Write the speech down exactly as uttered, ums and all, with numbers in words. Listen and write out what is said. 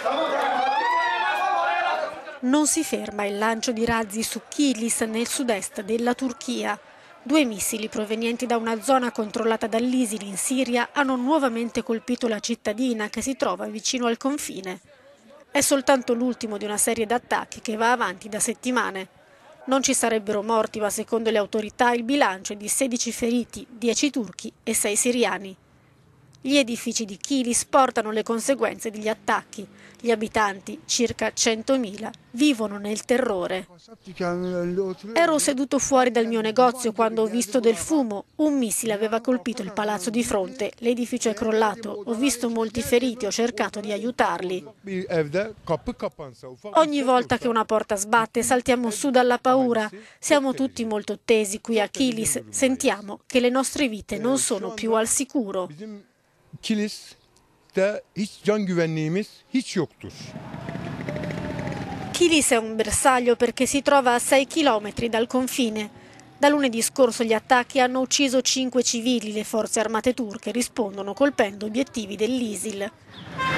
Non si ferma il lancio di razzi su Kilis nel sud-est della Turchia. Due missili provenienti da una zona controllata dall'ISIL in Siria hanno nuovamente colpito la cittadina che si trova vicino al confine. È soltanto l'ultimo di una serie d'attacchi che va avanti da settimane. Non ci sarebbero morti, ma secondo le autorità il bilancio è di sedici feriti, dieci turchi e sei siriani. Gli edifici di Kilis portano le conseguenze degli attacchi. Gli abitanti, circa centomila, vivono nel terrore. Ero seduto fuori dal mio negozio quando ho visto del fumo. Un missile aveva colpito il palazzo di fronte. L'edificio è crollato. Ho visto molti feriti, ho cercato di aiutarli. Ogni volta che una porta sbatte saltiamo su dalla paura. Siamo tutti molto tesi qui a Kilis. Sentiamo che le nostre vite non sono più al sicuro. Kilis'te hiç can güvenliğimiz hiç yoktur. Kilis è un bersaglio perché si trova a sei chilometri dal confine. Da lunedì scorso gli attacchi hanno ucciso cinque civili. Le forze armate turche rispondono colpendo obiettivi dell'ISIL.